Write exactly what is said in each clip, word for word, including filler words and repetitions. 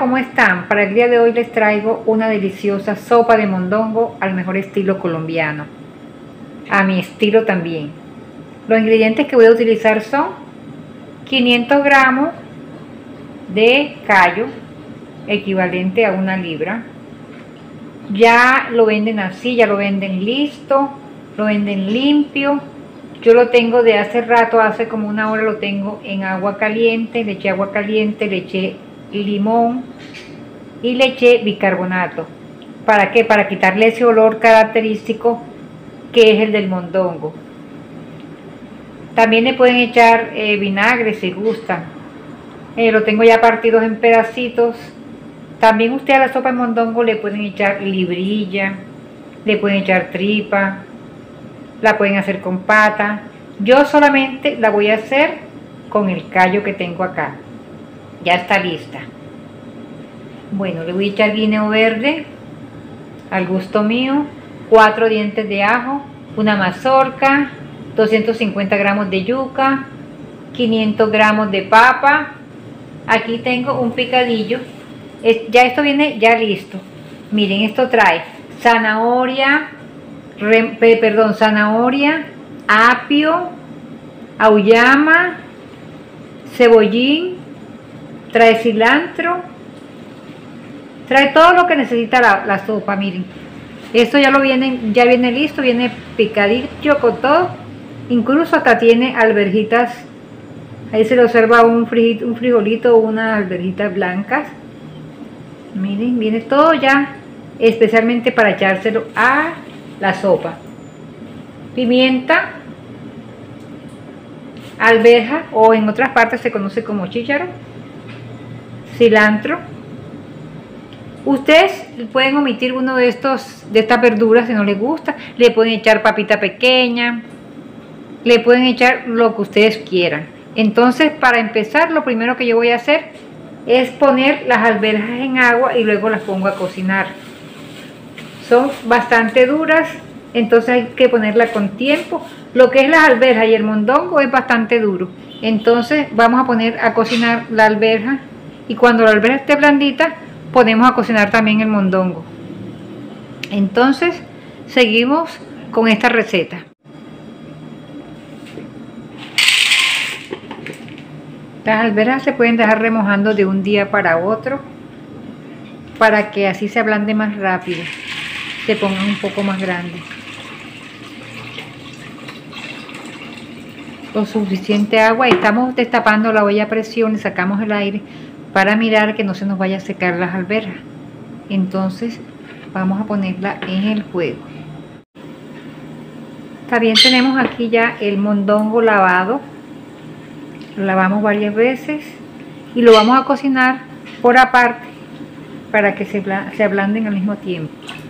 ¿cómo están? Para el día de hoy les traigo una deliciosa sopa de mondongo al mejor estilo colombiano, a mi estilo también. Los ingredientes que voy a utilizar son quinientos gramos de callo, equivalente a una libra. Ya lo venden así, ya lo venden listo, lo venden limpio. Yo lo tengo de hace rato, hace como una hora lo tengo en agua caliente, le eché agua caliente, le eché limón y le eché bicarbonato. ¿Para qué? Para quitarle ese olor característico que es el del mondongo. También le pueden echar eh, vinagre si gustan. Eh, lo tengo ya partidos en pedacitos. También usted a la sopa de mondongo le pueden echar librilla, le pueden echar tripa, la pueden hacer con pata. Yo solamente la voy a hacer con el callo que tengo acá. Ya está lista. Bueno, le voy a echar guineo verde al gusto mío, cuatro dientes de ajo, una mazorca, doscientos cincuenta gramos de yuca, quinientos gramos de papa. Aquí tengo un picadillo. Ya esto viene ya listo. Miren, esto trae zanahoria, re, perdón, zanahoria, apio, auyama, cebollín, trae cilantro, trae todo lo que necesita la, la sopa. Miren, esto ya lo viene, ya viene listo, viene picadillo con todo, incluso hasta tiene alverjitas. Ahí se le observa un, frijol, un frijolito, unas alverjitas blancas. Miren, viene todo ya especialmente para echárselo a la sopa. Pimienta, alberja, o en otras partes se conoce como chícharo, cilantro. Ustedes pueden omitir uno de estos de estas verduras si no les gusta. Le pueden echar papita pequeña, le pueden echar lo que ustedes quieran. Entonces, para empezar, lo primero que yo voy a hacer es poner las alberjas en agua y luego las pongo a cocinar. Son bastante duras, entonces hay que ponerla con tiempo. Lo que es las alberjas y el mondongo es bastante duro. Entonces vamos a poner a cocinar la alberja, y cuando la alberja esté blandita, ponemos a cocinar también el mondongo. Entonces seguimos con esta receta. Las alberjas se pueden dejar remojando de un día para otro para que así se ablande más rápido, se pongan un poco más grandes. Con suficiente agua, y estamos destapando la olla a presión y sacamos el aire para mirar que no se nos vaya a secar las alberjas. Entonces vamos a ponerla en el fuego. También tenemos aquí ya el mondongo lavado. Lo lavamos varias veces y lo vamos a cocinar por aparte para que se, se ablanden al mismo tiempo.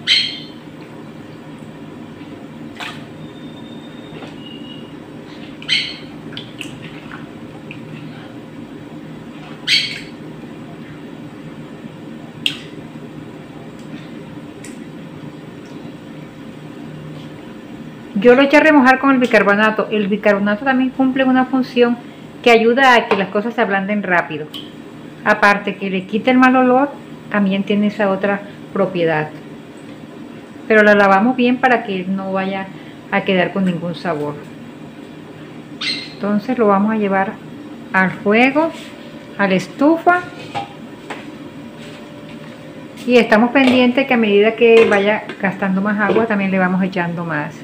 Yo lo eché a remojar con el bicarbonato. El bicarbonato también cumple una función que ayuda a que las cosas se ablanden rápido. Aparte que le quita el mal olor, también tiene esa otra propiedad. Pero la lavamos bien para que no vaya a quedar con ningún sabor. Entonces lo vamos a llevar al fuego, a la estufa. Y estamos pendientes que a medida que vaya gastando más agua, también le vamos echando más.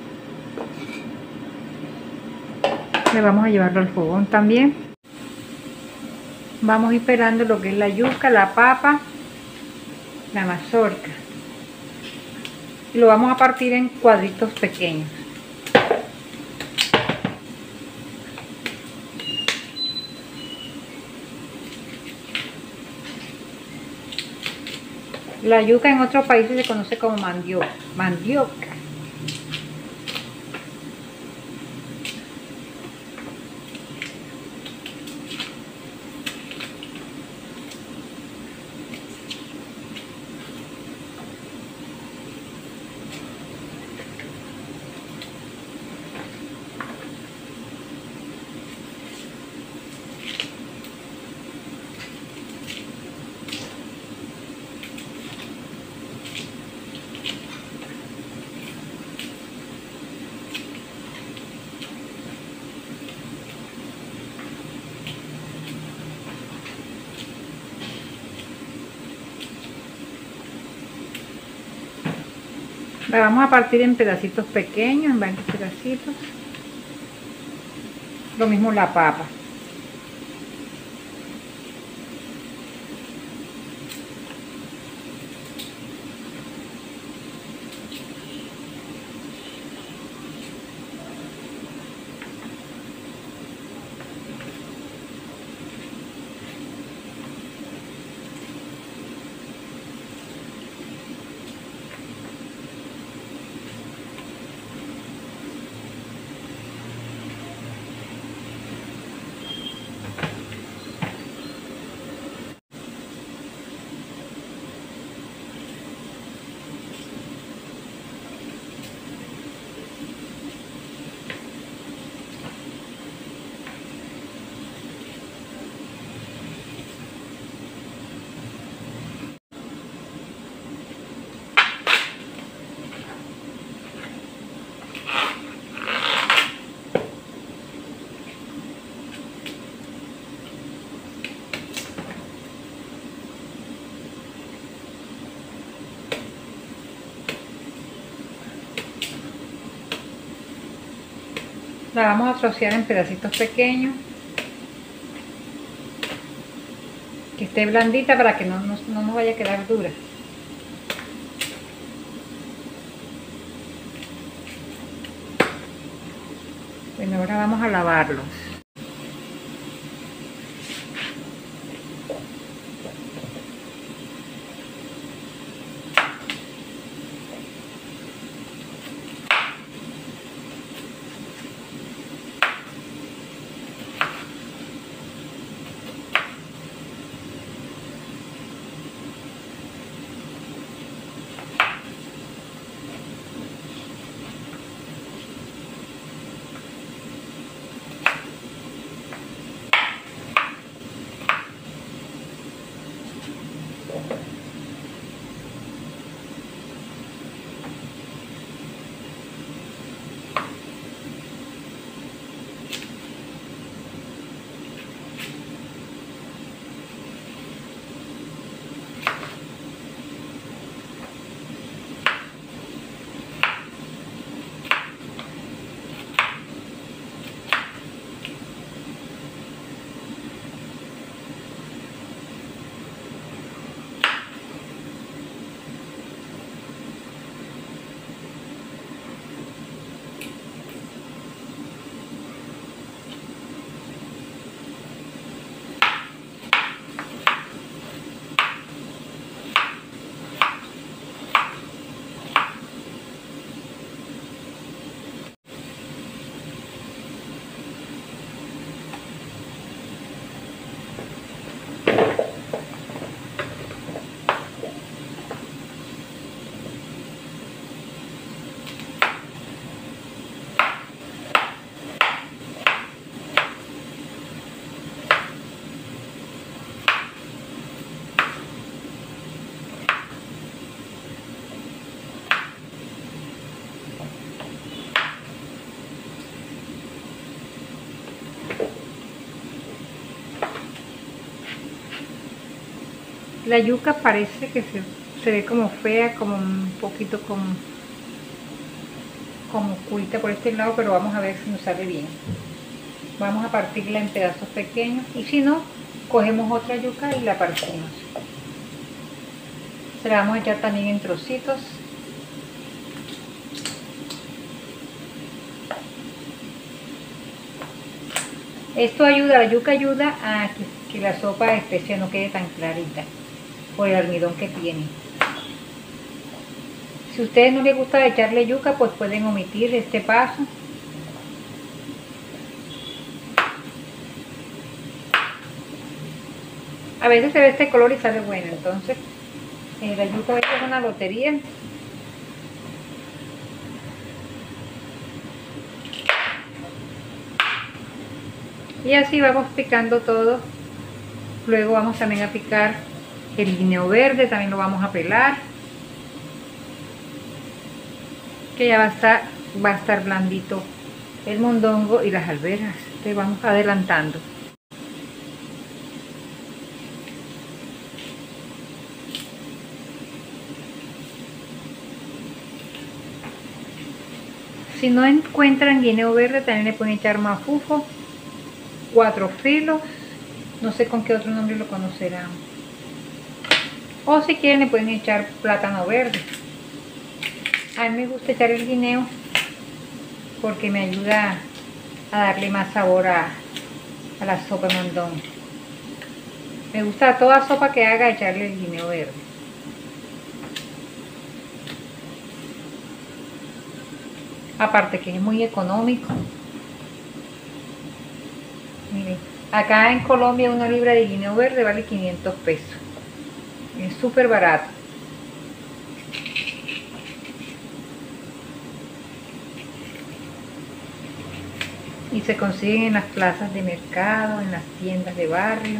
Le vamos a llevarlo al fogón también. Vamos a ir pelando lo que es la yuca, la papa, la mazorca. Y lo vamos a partir en cuadritos pequeños. La yuca en otros países se conoce como mandioca. mandioca. La vamos a partir en pedacitos pequeños, en varios pedacitos. Lo mismo la papa. La vamos a trocear en pedacitos pequeños, que esté blandita para que no, no, no nos vaya a quedar dura. Bueno, ahora vamos a lavarlos. La yuca parece que se, se ve como fea, como un poquito como, como oculta por este lado, pero vamos a ver si nos sale bien. Vamos a partirla en pedazos pequeños y si no, cogemos otra yuca y la partimos. Se la vamos a echar también en trocitos. Esto ayuda, la yuca ayuda a que, que la sopa de especia no quede tan clarita por el almidón que tiene. Si a ustedes no les gusta echarle yuca, pues pueden omitir este paso. A veces se ve este color y sale bueno, entonces eh, la yuca a veces es una lotería. Y así vamos picando todo. Luego vamos también a picar el guineo verde, también lo vamos a pelar, que ya va a estar, va a estar blandito el mondongo y las alberjas. Entonces vamos adelantando. Si no encuentran guineo verde, también le pueden echar mafufo, cuatro filos, no sé con qué otro nombre lo conocerán. O si quieren le pueden echar plátano verde. A mí me gusta echar el guineo porque me ayuda a darle más sabor a, a la sopa de mondongo. Me gusta a toda sopa que haga echarle el guineo verde. Aparte que es muy económico. Miren, acá en Colombia una libra de guineo verde vale quinientos pesos. Es súper barato. Y se consiguen en las plazas de mercado, en las tiendas de barrio.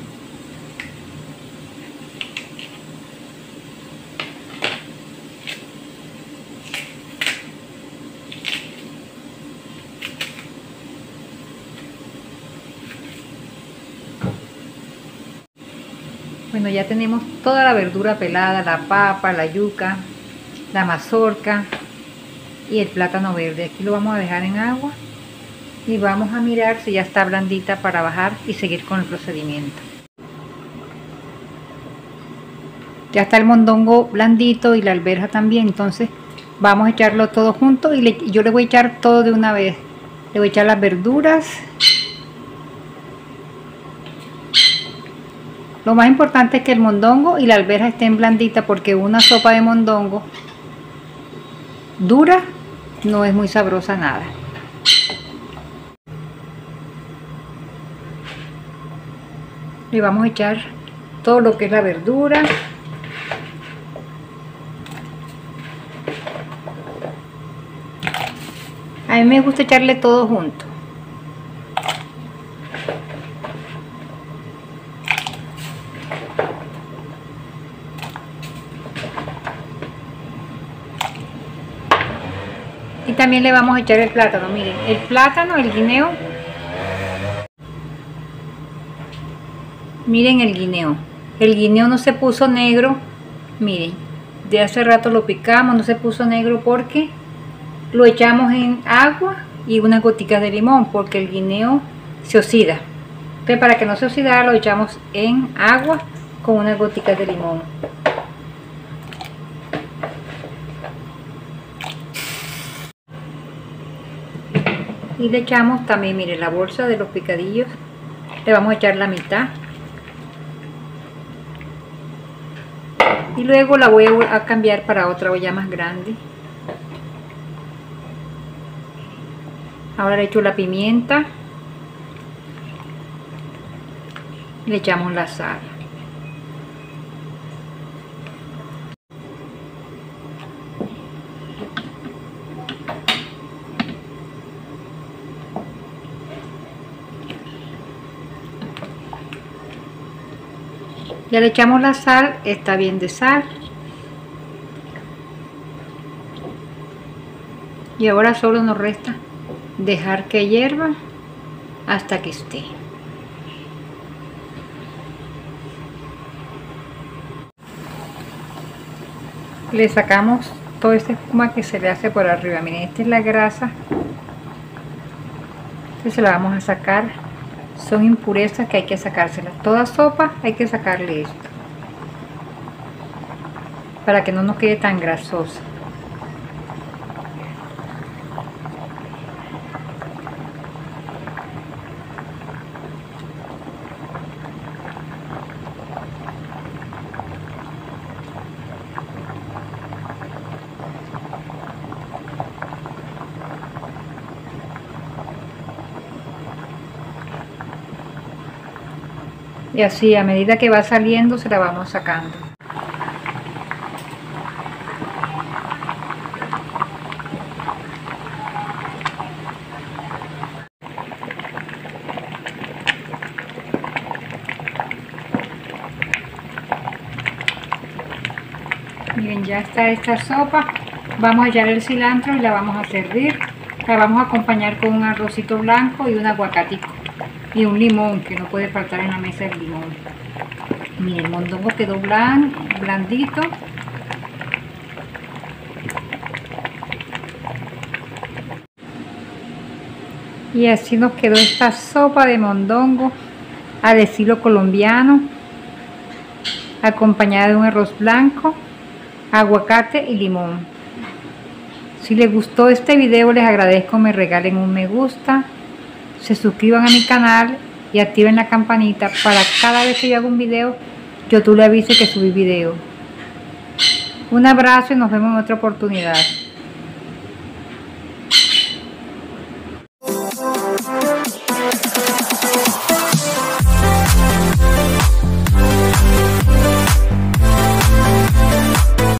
Bueno, ya tenemos toda la verdura pelada, la papa, la yuca, la mazorca y el plátano verde. Aquí lo vamos a dejar en agua y vamos a mirar si ya está blandita para bajar y seguir con el procedimiento. Ya está el mondongo blandito y la alberja también, entonces vamos a echarlo todo junto y le, yo le voy a echar todo de una vez. Le voy a echar las verduras. Lo más importante es que el mondongo y la alberja estén blanditas, porque una sopa de mondongo dura no es muy sabrosa nada. Le vamos a echar todo lo que es la verdura. A mí me gusta echarle todo junto. Y también le vamos a echar el plátano. Miren, el plátano, el guineo. Miren el guineo. El guineo no se puso negro. Miren, de hace rato lo picamos, no se puso negro porque lo echamos en agua y unas goticas de limón, porque el guineo se oxida. Entonces, para que no se oxidara, lo echamos en agua con unas goticas de limón. Y le echamos también, mire, la bolsa de los picadillos. Le vamos a echar la mitad. Y luego la voy a cambiar para otra olla más grande. Ahora le echo la pimienta. Le echamos la sal. Ya le echamos la sal, está bien de sal. Y ahora solo nos resta dejar que hierva hasta que esté. Le sacamos toda esta espuma que se le hace por arriba. Miren, esta es la grasa. Entonces se la vamos a sacar. Son impurezas que hay que sacárselas. Toda sopa hay que sacarle esto, para que no nos quede tan grasosa. Y así, a medida que va saliendo, se la vamos sacando. Miren, ya está esta sopa. Vamos a echar el cilantro y la vamos a servir. La vamos a acompañar con un arrocito blanco y un aguacatico. Y un limón, que no puede faltar en la mesa el limón. Miren, el mondongo quedó blan, blandito. Y así nos quedó esta sopa de mondongo al estilo colombiano, acompañada de un arroz blanco, aguacate y limón. Si les gustó este video, les agradezco me regalen un me gusta, se suscriban a mi canal y activen la campanita para cada vez que yo haga un video, YouTube le avise que subí video. Un abrazo y nos vemos en otra oportunidad.